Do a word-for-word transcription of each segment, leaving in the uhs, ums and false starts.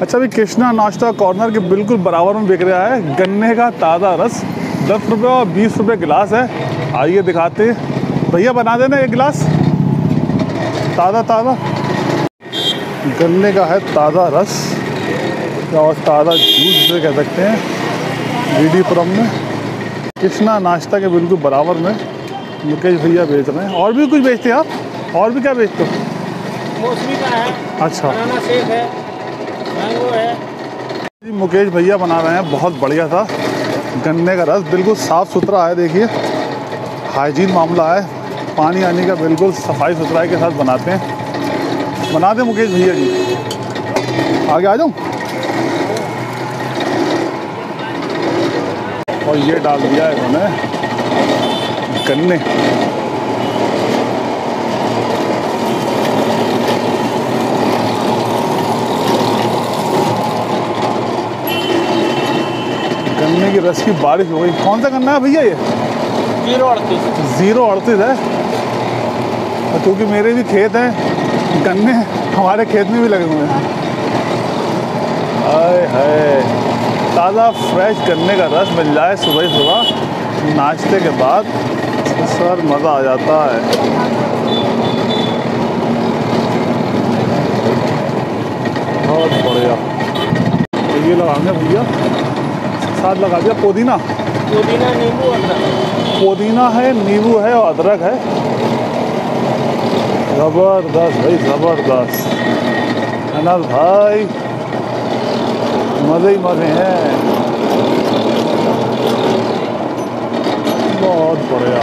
अच्छा भी कृष्णा नाश्ता कॉर्नर के बिल्कुल बराबर में बिक रहा है गन्ने का ताज़ा रस। दस रुपये और बीस रुपये गिलास है। आइए दिखाते। भैया बना देना एक गिलास ताज़ा ताज़ा। गन्ने का है ताज़ा रस और ताज़ा जूस से कह सकते हैं। वीडीपुरम में कृष्णा नाश्ता के बिल्कुल बराबर में मुकेश भैया बेच रहे हैं। और भी कुछ बेचते हैं आप? और भी क्या बेचते हो? मौसमी का है, अच्छा, बनाना शेक है, मैंगो है। मुकेश भैया बना रहे हैं बहुत बढ़िया था गन्ने का रस। बिल्कुल साफ़ सुथरा है, देखिए हाइजीन मामला है। पानी आने का बिल्कुल सफाई सुथराई के साथ बनाते हैं। बना दें मुकेश भैया जी, आगे आ जाऊँ। और ये डाल दिया है इन्होंने गन्ने। गन्ने की रस की बारिश हो गई। कौन सा गन्ना है भैया ये? जीरो अड़तीस। ज़ीरो अड़तीस है। और क्योंकि मेरे भी खेत हैं गन्ने, हमारे खेत में भी लगे हुए हैं। आए हाय, ताज़ा फ्रेश गन्ने का रस मिल जाए सुबह सुबह नाश्ते के बाद, सर मज़ा आ जाता है। बहुत बढ़िया। तो ये लगाएंगे भैया, साथ लगा दिया पुदीना। पुदीना, नींबू, अदरक। पुदीना है, नींबू है और अदरक है। ज़बरदस्त भाई, ज़बरदस्त। अनस भाई मज़े ही मज़े हैं। बहुत बढ़िया।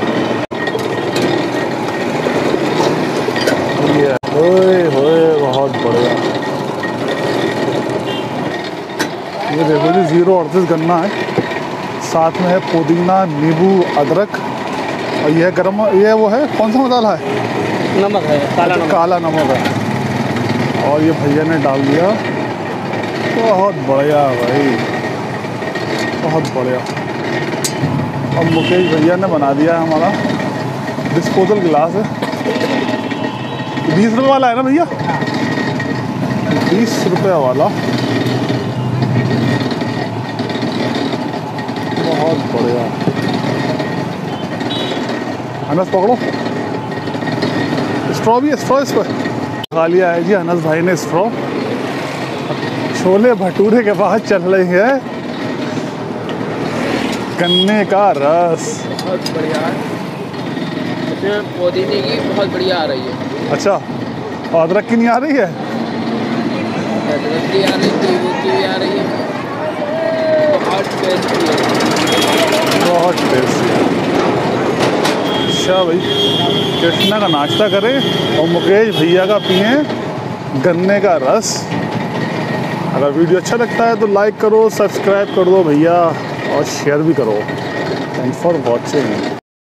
ये होए होए बहुत बढ़िया। ये देखो जी, ज़ीरो अड़तीस गन्ना है, साथ में है पुदीना, नींबू, अदरक। और ये गरम, ये वो है कौन सा मसाला है? नमक है, काला नमक। काला नमक है। और ये भैया ने डाल दिया। बहुत बढ़िया भाई, बहुत बढ़िया। और मुकेश भैया ने बना दिया है हमारा डिस्पोजल गिलास है। बीस रुपये वाला है ना भैया? बीस रुपये वाला। बहुत बढ़िया। अनस पकड़ो, स्ट्रॉ भी है, स्ट्रॉ इस पर खा लिया है जी अनस भाई ने स्ट्रॉ। छोले भटूरे के बाद चल रही है गन्ने का रस। बहुत बढ़िया है, इसमें पुदीने की बहुत बढ़िया आ रही है। अच्छा, और अदरक की नहीं आ रही है? अदरक की आ रही है, नींबू की भी आ रही है। बहुत टेस्टी है, बहुत टेस्टी है। अच्छा भाई, कृष्णा का नाश्ता करें और मुकेश भैया का पिए गन्ने का रस। अगर वीडियो अच्छा लगता है तो लाइक करो, सब्सक्राइब कर दो भैया और शेयर भी करो। Thanks for watching.